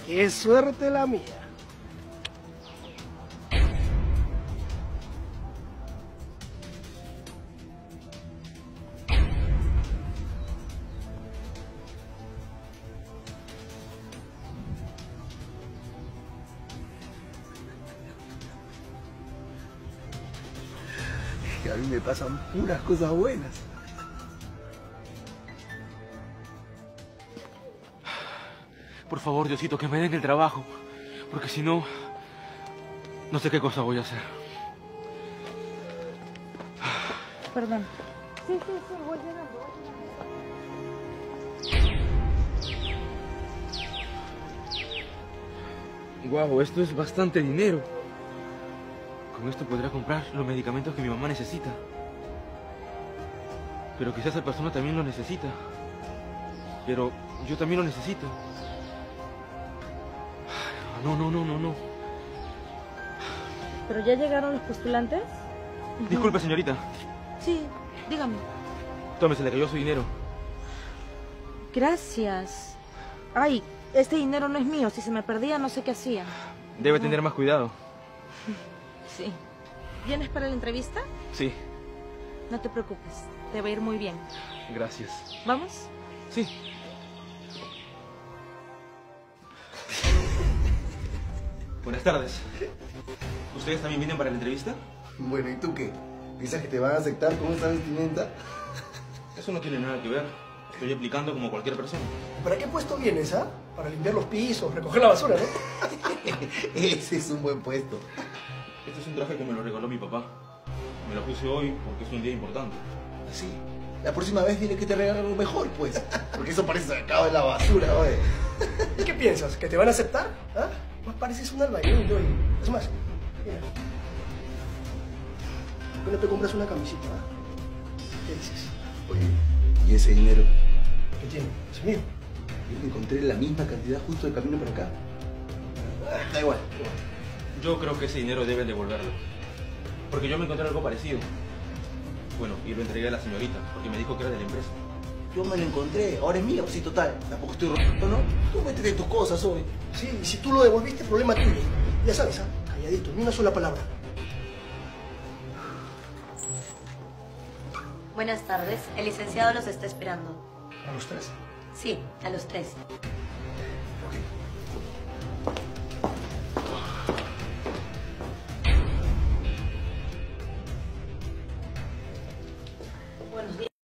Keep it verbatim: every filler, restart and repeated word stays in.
Qué suerte la mía. A mí me pasan puras cosas buenas. Por favor, Diosito, que me den el trabajo. Porque si no, no sé qué cosa voy a hacer. Perdón. Sí, sí, sí, voy llegando, voy llegando. Guau, esto es bastante dinero. Con esto podré comprar los medicamentos que mi mamá necesita. Pero quizás esa persona también lo necesita. Pero yo también lo necesito. No, no, no, no, no. ¿Pero ya llegaron los postulantes? Disculpe, señorita. Sí, dígame. Tome, se le cayó su dinero. Gracias. Ay, este dinero no es mío. Si se me perdía, no sé qué hacía. Debe tener más cuidado. Sí. ¿Vienes para la entrevista? Sí, No te preocupes. Te va a ir muy bien. gracias. ¿Vamos? Sí. Buenas tardes. ¿Ustedes también vienen para la entrevista? Bueno, ¿y tú qué? ¿Piensas que te van a aceptar con esta vestimenta? Eso no tiene nada que ver. Estoy aplicando como cualquier persona. ¿Para qué puesto vienes, ah? Para limpiar los pisos, recoger la basura, ¿no? Ese es un buen puesto. Este es un traje que me lo regaló mi papá. Me lo puse hoy porque es un día importante. Así. La próxima vez dile que te regalen algo mejor, pues. Porque eso parece sacado de la basura, oye. ¿Y qué piensas? ¿Que te van a aceptar? ¿Ah? Más pareces un albañil, Joey. Es más, mira. ¿Por qué no te compras una camisita, ah? ¿Qué dices? Oye, ¿y ese dinero? ¿Qué tiene? ¿Es mío? Yo encontré la misma cantidad justo de camino para acá. Ah, da igual. Yo creo que ese dinero deben devolverlo. Porque yo me encontré algo parecido. Bueno, y lo entregué a la señorita, porque me dijo que era de la empresa. Yo me lo encontré, ahora es mío, sí, total. Tampoco estoy roto, ¿no? Tú métete tus cosas hoy. Sí, y si tú lo devolviste, problema tuyo. Ya sabes, ¿ah? Calladito, ni una sola palabra. Buenas tardes. El licenciado los está esperando. A los tres. Sí, a los tres.